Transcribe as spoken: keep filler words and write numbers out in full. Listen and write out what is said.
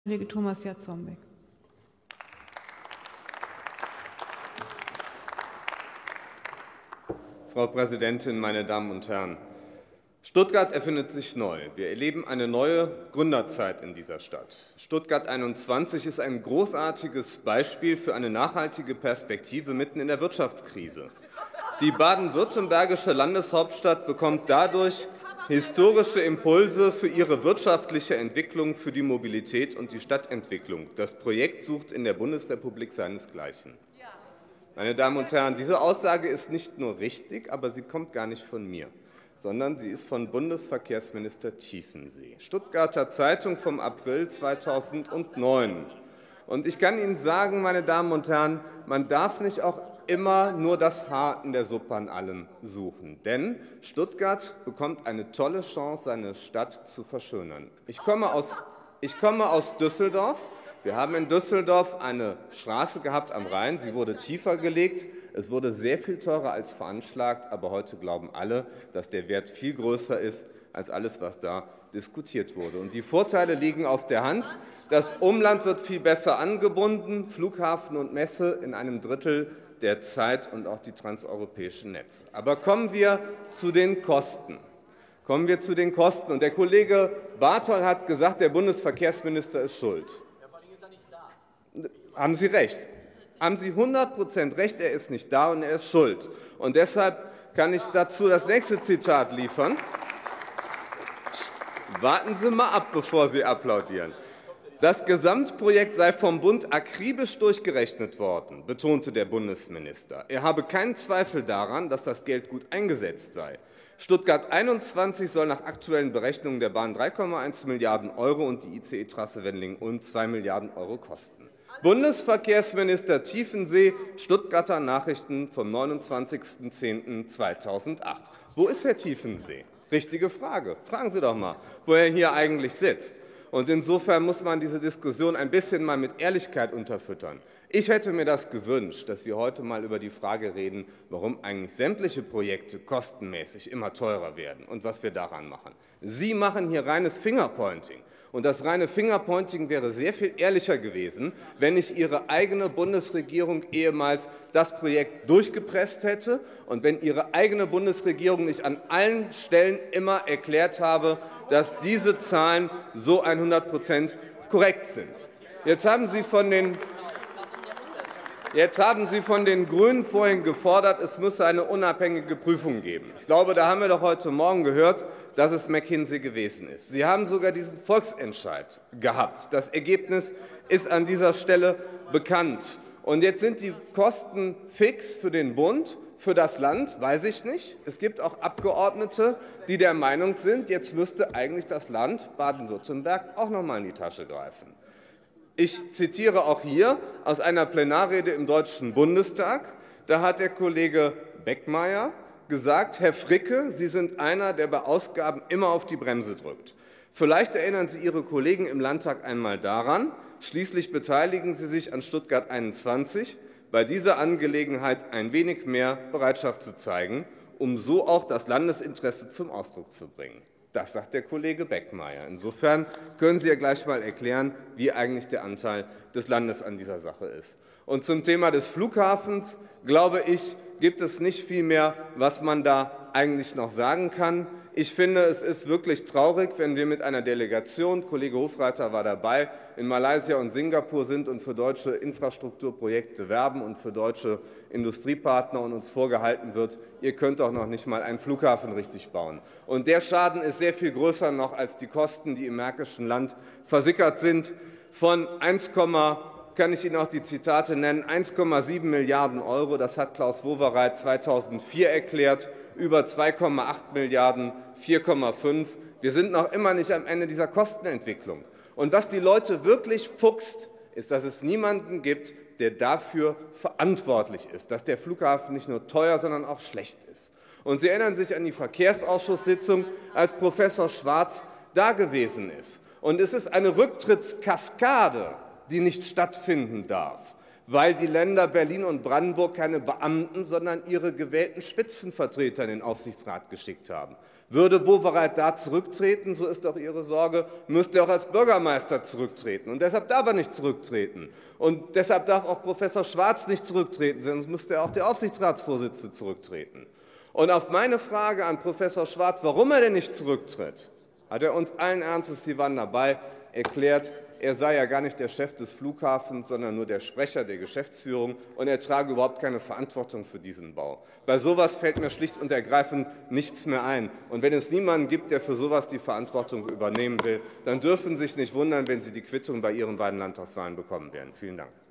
Kollege Thomas Jatzombeck. Frau Präsidentin, meine Damen und Herren! Stuttgart erfindet sich neu. Wir erleben eine neue Gründerzeit in dieser Stadt. Stuttgart einundzwanzig ist ein großartiges Beispiel für eine nachhaltige Perspektive mitten in der Wirtschaftskrise. Die baden-württembergische Landeshauptstadt bekommt dadurch historische Impulse für ihre wirtschaftliche Entwicklung, für die Mobilität und die Stadtentwicklung. Das Projekt sucht in der Bundesrepublik seinesgleichen. Meine Damen und Herren, diese Aussage ist nicht nur richtig, aber sie kommt gar nicht von mir, sondern sie ist von Bundesverkehrsminister Tiefensee. Stuttgarter Zeitung vom April zweitausendneun. Und ich kann Ihnen sagen, meine Damen und Herren, man darf nicht auch immer nur das Haar in der Suppe an allem suchen. Denn Stuttgart bekommt eine tolle Chance, seine Stadt zu verschönern. Ich komme aus, ich komme aus Düsseldorf. Wir haben in Düsseldorf eine Straße gehabt am Rhein. Sie wurde tiefer gelegt. Es wurde sehr viel teurer als veranschlagt. Aber heute glauben alle, dass der Wert viel größer ist als alles, was da diskutiert wurde. Und die Vorteile liegen auf der Hand. Das Umland wird viel besser angebunden. Flughafen und Messe in einem Drittel der Zeit und auch die transeuropäischen Netze. Aber kommen wir zu den Kosten. Kommen wir zu den Kosten. Und der Kollege Bartol hat gesagt, der Bundesverkehrsminister ist schuld. Haben Sie recht. Haben Sie hundert Prozent recht, er ist nicht da und er ist schuld. Und deshalb kann ich dazu das nächste Zitat liefern. Warten Sie mal ab, bevor Sie applaudieren. Das Gesamtprojekt sei vom Bund akribisch durchgerechnet worden, betonte der Bundesminister. Er habe keinen Zweifel daran, dass das Geld gut eingesetzt sei. Stuttgart einundzwanzig soll nach aktuellen Berechnungen der Bahn drei Komma eins Milliarden Euro und die I C E-Trasse Wendling-Ulm zwei Milliarden Euro kosten. Bundesverkehrsminister Tiefensee, Stuttgarter Nachrichten vom neunundzwanzigsten zehnten zweitausendacht. Wo ist Herr Tiefensee? Richtige Frage. Fragen Sie doch mal, wo er hier eigentlich sitzt. Und insofern muss man diese Diskussion ein bisschen mal mit Ehrlichkeit unterfüttern. Ich hätte mir das gewünscht, dass wir heute mal über die Frage reden, warum eigentlich sämtliche Projekte kostenmäßig immer teurer werden und was wir daran machen. Sie machen hier reines Fingerpointing. Und das reine Fingerpointing wäre sehr viel ehrlicher gewesen, wenn nicht Ihre eigene Bundesregierung ehemals das Projekt durchgepresst hätte und wenn Ihre eigene Bundesregierung nicht an allen Stellen immer erklärt habe, dass diese Zahlen so hundert Prozent korrekt sind. Jetzt haben Sie von den Jetzt haben Sie von den Grünen vorhin gefordert, es müsse eine unabhängige Prüfung geben. Ich glaube, da haben wir doch heute Morgen gehört, dass es McKinsey gewesen ist. Sie haben sogar diesen Volksentscheid gehabt. Das Ergebnis ist an dieser Stelle bekannt. Und jetzt sind die Kosten fix für den Bund, für das Land, weiß ich nicht. Es gibt auch Abgeordnete, die der Meinung sind, jetzt müsste eigentlich das Land Baden-Württemberg auch noch mal in die Tasche greifen. Ich zitiere auch hier aus einer Plenarrede im Deutschen Bundestag. Da hat der Kollege Beckmeier gesagt, Herr Fricke, Sie sind einer, der bei Ausgaben immer auf die Bremse drückt. Vielleicht erinnern Sie Ihre Kollegen im Landtag einmal daran, schließlich beteiligen Sie sich an Stuttgart einundzwanzig, bei dieser Angelegenheit ein wenig mehr Bereitschaft zu zeigen, um so auch das Landesinteresse zum Ausdruck zu bringen. Das sagt der Kollege Beckmeier. Insofern können Sie ja gleich mal erklären, wie eigentlich der Anteil des Landes an dieser Sache ist. Und zum Thema des Flughafens, glaube ich, gibt es nicht viel mehr, was man da eigentlich noch sagen kann. Ich finde, es ist wirklich traurig, wenn wir mit einer Delegation, Kollege Hofreiter war dabei, in Malaysia und Singapur sind und für deutsche Infrastrukturprojekte werben und für deutsche Industriepartner und uns vorgehalten wird, ihr könnt doch noch nicht mal einen Flughafen richtig bauen. Und der Schaden ist sehr viel größer noch als die Kosten, die im Märkischen Land versickert sind. Von eins, kann ich Ihnen auch die Zitate nennen, eins Komma sieben Milliarden Euro, das hat Klaus Wowereit zweitausendvier erklärt, über zwei Komma acht Milliarden, vier Komma fünf. Wir sind noch immer nicht am Ende dieser Kostenentwicklung. Und was die Leute wirklich fuchst, ist, dass es niemanden gibt, der dafür verantwortlich ist, dass der Flughafen nicht nur teuer, sondern auch schlecht ist. Und Sie erinnern sich an die Verkehrsausschusssitzung, als Professor Schwarz da gewesen ist. Und es ist eine Rücktrittskaskade, die nicht stattfinden darf. weil die Länder Berlin und Brandenburg keine Beamten, sondern ihre gewählten Spitzenvertreter in den Aufsichtsrat geschickt haben. Würde Wowereit da zurücktreten, so ist doch Ihre Sorge, müsste er auch als Bürgermeister zurücktreten. Und deshalb darf er nicht zurücktreten. Und deshalb darf auch Professor Schwarz nicht zurücktreten, sonst müsste auch der Aufsichtsratsvorsitzende zurücktreten. Und auf meine Frage an Professor Schwarz, warum er denn nicht zurücktritt, hat er uns allen Ernstes, Sie waren dabei, erklärt, er sei ja gar nicht der Chef des Flughafens, sondern nur der Sprecher der Geschäftsführung, und er trage überhaupt keine Verantwortung für diesen Bau. Bei sowas fällt mir schlicht und ergreifend nichts mehr ein. Und wenn es niemanden gibt, der für sowas die Verantwortung übernehmen will, dann dürfen Sie sich nicht wundern, wenn Sie die Quittung bei Ihren beiden Landtagswahlen bekommen werden. Vielen Dank.